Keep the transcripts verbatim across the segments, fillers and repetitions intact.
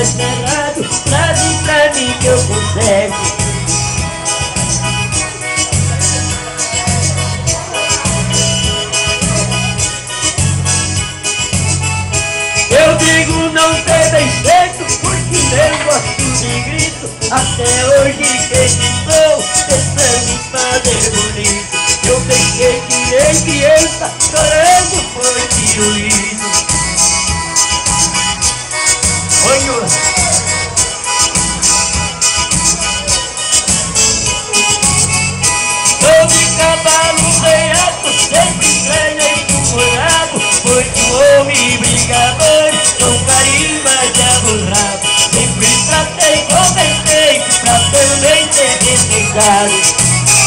errado, trazem pra mim que eu conserto. Eu digo não tem bem feito, porque eu gosto de grito. Até hoje acreditou, pensando em fazer bonito. Eu pensei que em criança, chorando foi diluído. Olha, eu de cavalo reato, sempre treinei com o rabo. Foi um homem brigador, com carinho mas já borrado. Sempre tratei com respeito, pra também ser respeitado.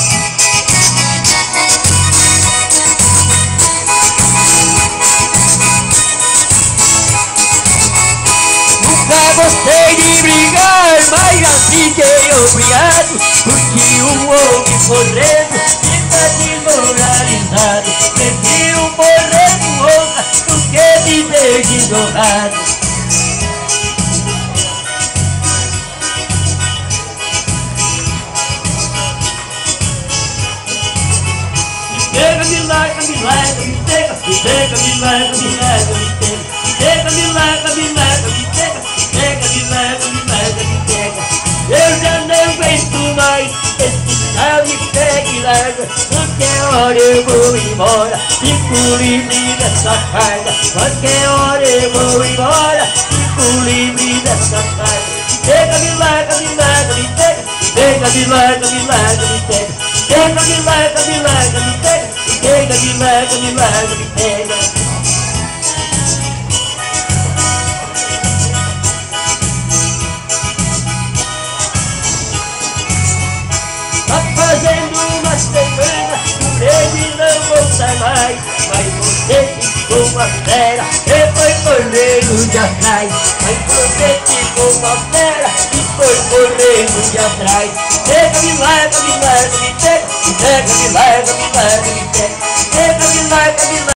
Nunca gostei de brigar, mas já fiquei obrigado, porque um homem correndo fica desmoralizado. Prefiro morrer com honra do que viver desonrado. Pega, me larga, me larga, me pega, me pega, me larga, me larga, me pega, me pega, me larga, me larga, me pega, me pega, me larga, me larga, me pega. Eu já não aguento mais esse tal me pega e larga. Qualquer hora eu vou embora, fico livre dessa carga. Qualquer hora eu vou embora, fico livre dessa carga. Me pega, me larga, me larga, me pega, me pega, me larga, me larga, me pega, me pega, me larga, me larga, me pega, me pega, me larga, me larga, me pega. Tá fazendo uma semana, jurei de não voltar mais, mas você ficou uma fera e foi correndo de atrás. Mas você ficou uma fera e foi correndo de atrás. Pega, me larga, me larga, me pega, me pega, me larga, me larga, me pega, pega, me larga, me larga.